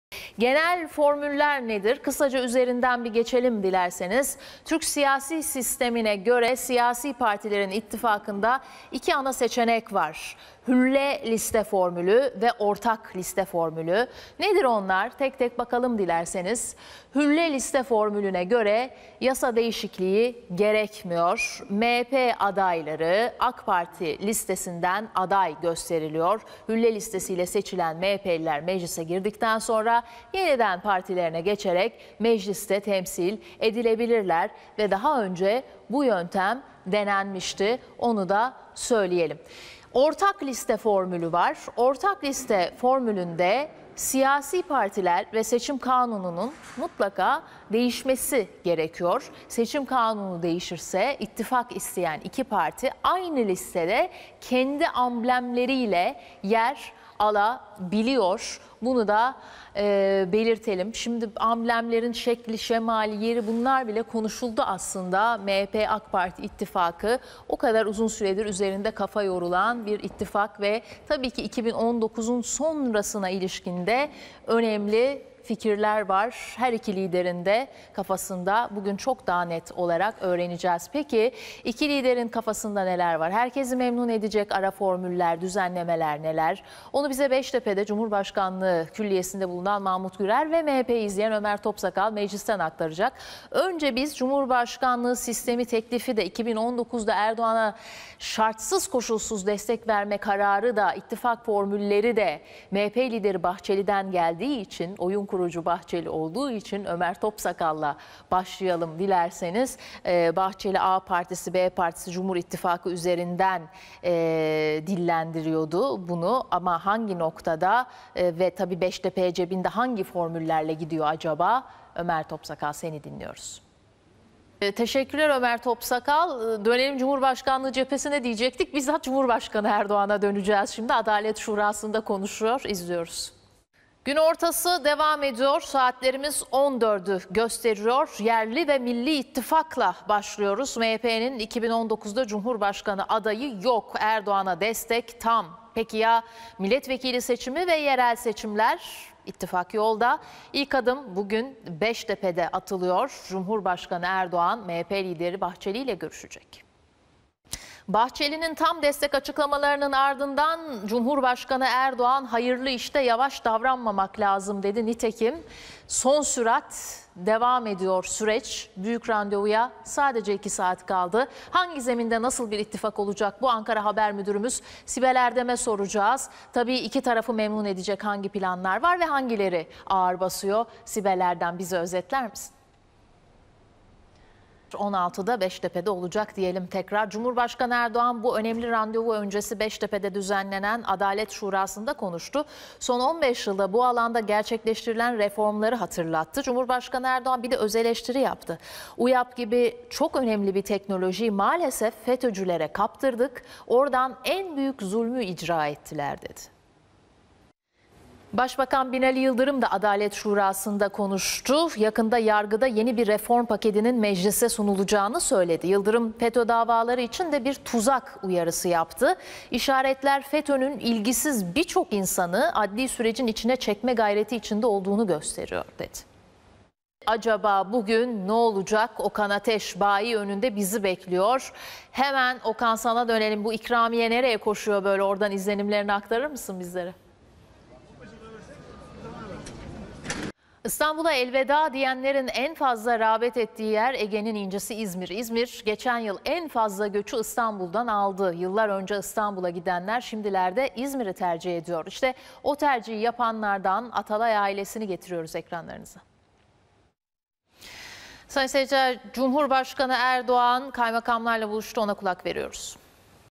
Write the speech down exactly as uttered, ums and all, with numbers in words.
Genel formüller nedir? Kısaca üzerinden bir geçelim dilerseniz. Türk siyasi sistemine göre siyasi partilerin ittifakında iki ana seçenek var. Hülle liste formülü ve ortak liste formülü. Nedir onlar? Tek tek bakalım dilerseniz. Hülle liste formülüne göre yasa değişikliği gerekmiyor. M H P adayları AK Parti listesinden aday gösteriliyor. Hülle listesiyle seçilen M H P'liler meclise girdikten sonra yeniden partilerine geçerek mecliste temsil edilebilirler ve daha önce bu yöntem denenmişti. Onu da söyleyelim. Ortak liste formülü var. Ortak liste formülünde siyasi partiler ve seçim kanununun mutlaka değişmesi gerekiyor. Seçim kanunu değişirse ittifak isteyen iki parti aynı listede kendi amblemleriyle yer alabiliyor. Bunu da e, belirtelim. Şimdi amblemlerin şekli, şemali, yeri bunlar bile konuşuldu aslında. M H P AK Parti ittifakı o kadar uzun süredir üzerinde kafa yorulan bir ittifak ve tabii ki iki bin on dokuzun sonrasına ilişkinde önemli fikirler var. Her iki liderin de kafasında bugün çok daha net olarak öğreneceğiz. Peki iki liderin kafasında neler var? Herkesi memnun edecek ara formüller, düzenlemeler neler? Onu bize Beştepe'de Cumhurbaşkanlığı Külliyesi'nde bulunan Mahmut Gürer ve M H P'yi izleyen Ömer Topsakal meclisten aktaracak. Önce biz Cumhurbaşkanlığı sistemi teklifi de iki bin on dokuzda Erdoğan'a şartsız koşulsuz destek verme kararı da ittifak formülleri de M H P lideri Bahçeli'den geldiği için, oyun kurucu Bahçeli olduğu için Ömer Topsakal'la başlayalım dilerseniz. Ee, Bahçeli A partisi, B partisi, Cumhur İttifakı üzerinden e, dillendiriyordu bunu ama hangi noktada e, ve tabii Beştepe cebinde hangi formüllerle gidiyor acaba? Ömer Topsakal, seni dinliyoruz. Teşekkürler Ömer Topsakal. Dönelim Cumhurbaşkanlığı cephesine diyecektik. Bizzat Cumhurbaşkanı Erdoğan'a döneceğiz şimdi. Adalet Şurası'nda konuşuyor. İzliyoruz. Gün ortası devam ediyor. Saatlerimiz on dördü gösteriyor. Yerli ve Milli İttifak'la başlıyoruz. M H P'nin iki bin on dokuzda Cumhurbaşkanı adayı yok. Erdoğan'a destek tam. Peki ya milletvekili seçimi ve yerel seçimler? İttifak yolda. İlk adım bugün Beştepe'de atılıyor. Cumhurbaşkanı Erdoğan M H P lideri Bahçeli ile görüşecek. Bahçeli'nin tam destek açıklamalarının ardından Cumhurbaşkanı Erdoğan hayırlı işte yavaş davranmamak lazım dedi. Nitekim son sürat devam ediyor süreç. Büyük randevuya sadece iki saat kaldı. Hangi zeminde nasıl bir ittifak olacak? Bu Ankara Haber Müdürümüz Sibel Erdem'e soracağız. Tabii iki tarafı memnun edecek hangi planlar var ve hangileri ağır basıyor? Sibel Erdem, bize özetler misin? on altıda Beştepe'de olacak diyelim tekrar. Cumhurbaşkanı Erdoğan bu önemli randevu öncesi Beştepe'de düzenlenen Adalet Şurası'nda konuştu. Son on beş yılda bu alanda gerçekleştirilen reformları hatırlattı. Cumhurbaşkanı Erdoğan bir de öz eleştiri yaptı. UYAP gibi çok önemli bir teknolojiyi maalesef FETÖ'cülere kaptırdık. Oradan en büyük zulmü icra ettiler dedi. Başbakan Binali Yıldırım da Adalet Şurası'nda konuştu. Yakında yargıda yeni bir reform paketinin meclise sunulacağını söyledi. Yıldırım FETÖ davaları için de bir tuzak uyarısı yaptı. İşaretler FETÖ'nün ilgisiz birçok insanı adli sürecin içine çekme gayreti içinde olduğunu gösteriyor dedi. Acaba bugün ne olacak? Okan Ateş bayi önünde bizi bekliyor. Hemen Okan, sana dönelim. Bu ikramiye nereye koşuyor böyle? Oradan izlenimlerini aktarır mısın bizlere? İstanbul'a elveda diyenlerin en fazla rağbet ettiği yer Ege'nin incisi İzmir. İzmir geçen yıl en fazla göçü İstanbul'dan aldı. Yıllar önce İstanbul'a gidenler şimdilerde İzmir'i tercih ediyor. İşte o tercihi yapanlardan Atalay ailesini getiriyoruz ekranlarınıza. Sayın seyirciler, Cumhurbaşkanı Erdoğan kaymakamlarla buluştu, ona kulak veriyoruz.